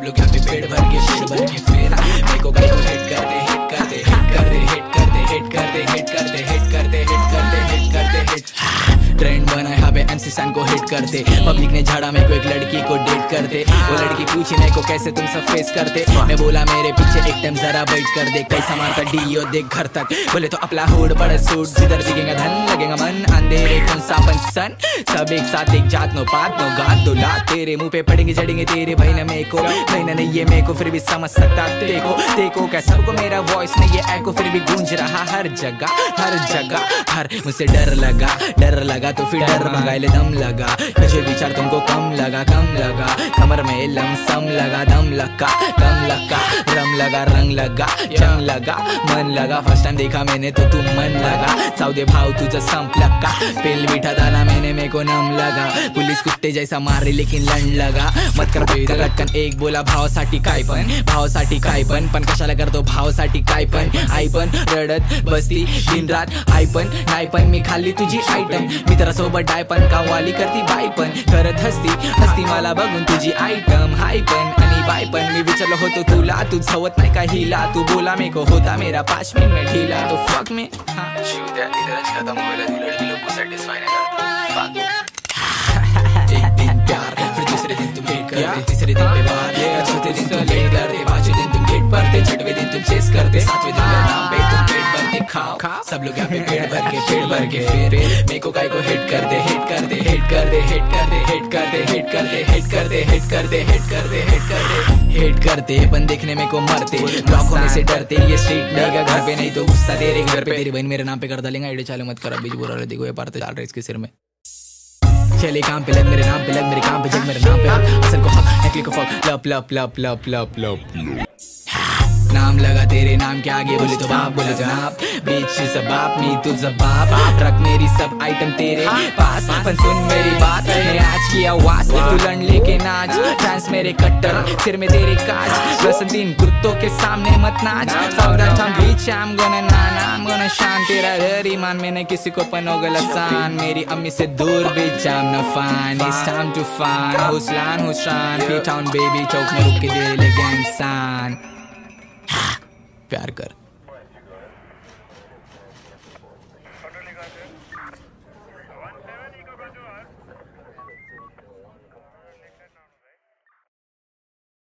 लोग यहाँ पे पेड़ भर के फिर मेरे को गाय को हिट कर दे हिट कर दे हिट कर दे हिट कर दे हिट कर दे हिट कर दे हिट कर दे हिट कर दे हिट कर दे हिट ट्रेंड बना यहाँ पे MC सन को हिट करते। पब्लिक ने झाड़ा मेरे को एक लड़की को डेट करते। वो लड़की पूछी मेरे को कैसे तुम सब फेस करते। मैं बोला मेरे पीछे एक टाइम जरा वेट कर दे। कैसा मारता डीओ देख घर तक। बोले तो अपना हुड बड़ा सूट जिधर दिखेगा धन लगेगा मन। अंधेरे कौन सा सन सब एक साथ एक जात नो पात नो गात दो लात। तेरे मुंह पे पड़ेंगे जड़ेंगे तेरे भाई न मेरे को भाई न नहीं ये मेरे को फिर भी समझ सकता देखो देखो क्या सबको मेरा वॉइस नहीं ये एको फिर भी गूंज रहा हर जगह हर मुझसे डर लगा तो फिर डर मंगाए दम लगा। मुझे विचार तुमको कम लगा कमर में लमसम लगा दम लगा रम लगा रंग लगा जंग लगा मन लगा। फर्स्ट टाइम देखा मैंने तो तुम मन लगा। साउदे भाव तुझा संप लगा पेल मीठा दाना मैंने मेरे को नम लगा। पुलिस कुत्ते जैसा मारे लेकिन लंड लगा। मत कर लटकन एक बोला भावासाठी काय पण कशाला करतो भावासाठी काय पण आई पण रडत बसती दिन रात आई पण नाही पण मी खाल्ली तुझी आयटम मित्रासोबत डाय पण कावाली करती बाई पण करत हसती मला बघून तुझी आयटम हाय पण आणि बाय पण मी विचारलं होतो तुला तू झवत नाही का हिला तू बोला मेरे को होता मेरा 5 मिनट में ढीला तो फक में इधर खत्म हो गया लड़की लोग को सेटिस्फाई नहीं करता। एक दिन प्यार फिर दूसरे दिन तुम हेट करते तीसरे दिन पे बार चौथे दिन तुम लेट करते पांचवें दिन तुम गेट पढ़ते छठवें दिन तुम चेस करते सातवें दिन मेरे नाम पे तुम पेट भरते खाओ सब लोग यहाँ पे पेड़ भर के फिर मेरे को गाय को हिट कर दे हिट कर दे हिट कर दे हिट कर दे हिट कर दे हिट कर दे हिट कर दे हिट कर दे हिट कर दे हिट कर दे हिट करते अपन देखने में को मरते ब्लॉक होने से डरते ये स्ट्रीट नहीं घर पे नहीं तो गुस्सा तेरे घर पे तेरी बहन मेरे नाम पे कर डालेंगे आइडिया चालू मत कर अभी बुरा रहे देखो ये पार्ट डाल रहे इसके सिर में चले काम पे लग मेरे नाम पे लग मेरे काम पे जग मेरे नाम पे असल को हक नकली को फक लप लप लप लप लप लप नाम लगा तेरे नाम के आगे बोले तो बाप बोले तो नाप बीच सब बाप मी तुझा बाप रख मेरी सब आइटम तेरे पास पर सुन मेरी बात मैं आज की आवाज तू लड़ लेके नाच डांस मेरे कट्टर सिर में तेरे काज बस दिन कुत्तों के सामने मत नाच सौदा हम बीच I'm gonna I'm gonna शान तेरा घर ईमान मैंने किसी को पनोगल आसान मेरी अम्मी से दूर भी I'm not fine it's time to find हुस्लान P-Town baby चौक में रुक के दे ले गैंग सान प्यार कर।